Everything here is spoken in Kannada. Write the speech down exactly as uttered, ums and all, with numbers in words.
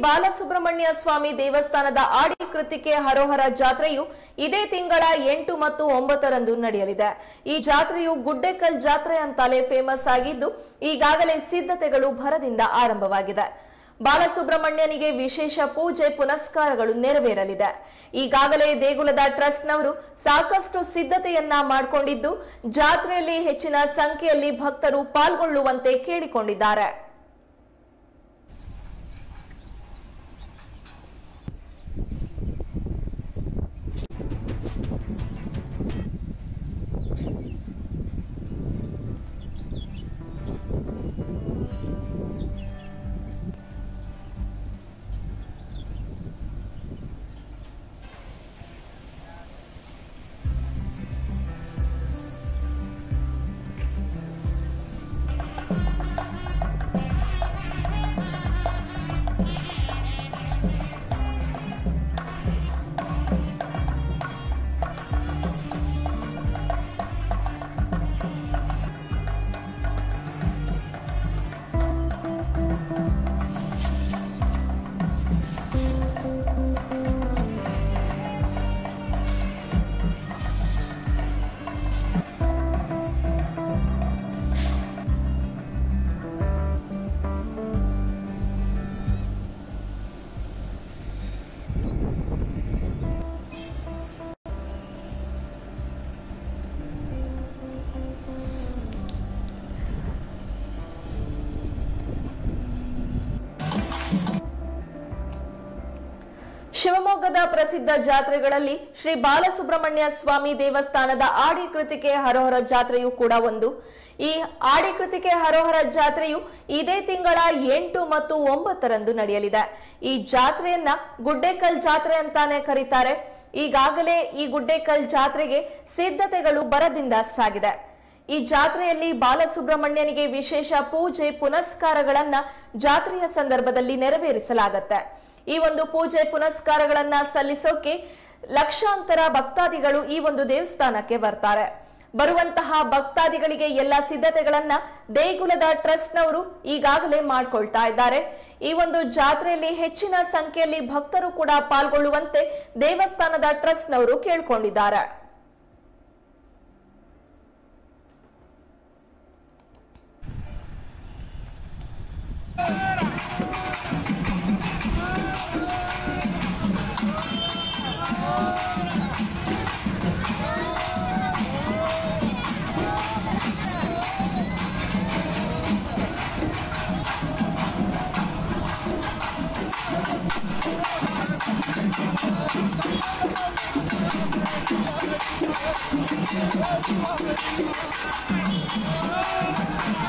ಬಾಲಸುಬ್ರಹ್ಮಣ್ಯ ಸ್ವಾಮಿ ದೇವಸ್ಥಾನದ ಆಡಿ ಕೃತಿಕೆ ಹರೋಹರ ಜಾತ್ರೆಯು ಇದೇ ತಿಂಗಳ ಎಂಟು ಮತ್ತು ಒಂಬತ್ತರಂದು ನಡೆಯಲಿದೆ। ಈ ಜಾತ್ರೆಯು ಗುಡ್ಡೆಕಲ್ ಜಾತ್ರೆ ಅಂತಲೇ ಫೇಮಸ್ ಆಗಿದ್ದು ಈಗಾಗಲೇ ಸಿದ್ಧತೆಗಳು ಭರದಿಂದ ಆರಂಭವಾಗಿದೆ। ಬಾಲಸುಬ್ರಹ್ಮಣ್ಯನಿಗೆ ವಿಶೇಷ ಪೂಜೆ ಪುನಸ್ಕಾರಗಳು ನೆರವೇರಲಿದೆ। ಈಗಾಗಲೇ ದೇಗುಲದ ಟ್ರಸ್ಟ್ನವರು ಸಾಕಷ್ಟು ಸಿದ್ಧತೆಯನ್ನ ಮಾಡಿಕೊಂಡಿದ್ದು ಜಾತ್ರೆಯಲ್ಲಿ ಹೆಚ್ಚಿನ ಸಂಖ್ಯೆಯಲ್ಲಿ ಭಕ್ತರು ಪಾಲ್ಗೊಳ್ಳುವಂತೆ ಕೇಳಿಕೊಂಡಿದ್ದಾರೆ। ಶಿವಮೊಗ್ಗದ ಪ್ರಸಿದ್ಧ ಜಾತ್ರೆಗಳಲ್ಲಿ ಶ್ರೀ ಬಾಲಸುಬ್ರಹ್ಮಣ್ಯ ಸ್ವಾಮಿ ದೇವಸ್ಥಾನದ ಆಡಿ ಕೃತಿಕೆ ಹರೋಹರ ಜಾತ್ರೆಯೂ ಕೂಡ ಒಂದು। ಈ ಆಡಿ ಕೃತಿಕೆ ಹರೋಹರ ಜಾತ್ರೆಯು ಇದೇ ತಿಂಗಳ ಎಂಟು ಮತ್ತು ಒಂಬತ್ತರಂದು ನಡೆಯಲಿದೆ। ಈ ಜಾತ್ರೆಯನ್ನ ಗುಡ್ಡೆಕಲ್ ಜಾತ್ರೆ ಅಂತಾನೆ ಕರೀತಾರೆ। ಈಗಾಗಲೇ ಈ ಗುಡ್ಡೆಕಲ್ ಜಾತ್ರೆಗೆ ಸಿದ್ಧತೆಗಳು ಭರದಿಂದ ಸಾಗಿದೆ। ಈ ಜಾತ್ರೆಯಲ್ಲಿ ಬಾಲಸುಬ್ರಹ್ಮಣ್ಯನಿಗೆ ವಿಶೇಷ ಪೂಜೆ ಪುನಸ್ಕಾರಗಳನ್ನ ಜಾತ್ರೆಯ ಸಂದರ್ಭದಲ್ಲಿ ನೆರವೇರಿಸಲಾಗುತ್ತೆ। ಈ ಒಂದು ಪೂಜೆ ಪುನಸ್ಕಾರಗಳನ್ನ ಸಲ್ಲಿಸೋಕೆ ಲಕ್ಷಾಂತರ ಭಕ್ತಾದಿಗಳು ಈ ಒಂದು ದೇವಸ್ಥಾನಕ್ಕೆ ಬರ್ತಾರೆ। ಬರುವಂತಹ ಭಕ್ತಾದಿಗಳಿಗೆ ಎಲ್ಲ ಸಿದ್ಧತೆಗಳನ್ನ ದೇಗುಲದ ಟ್ರಸ್ಟ್ನವರು ಈಗಾಗಲೇ ಮಾಡ್ಕೊಳ್ತಾ ಇದ್ದಾರೆ। ಈ ಒಂದು ಜಾತ್ರೆಯಲ್ಲಿ ಹೆಚ್ಚಿನ ಸಂಖ್ಯೆಯಲ್ಲಿ ಭಕ್ತರು ಕೂಡ ಪಾಲ್ಗೊಳ್ಳುವಂತೆ ದೇವಸ್ಥಾನದ ಟ್ರಸ್ಟ್ನವರು ಕೇಳ್ಕೊಂಡಿದ್ದಾರೆ। Oh,